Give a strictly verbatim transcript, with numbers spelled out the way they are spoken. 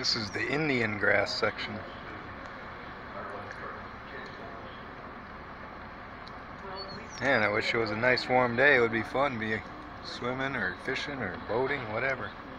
This is the Indian grass section. Man, I wish it was a nice warm day. It would be fun to be swimming or fishing or boating, whatever.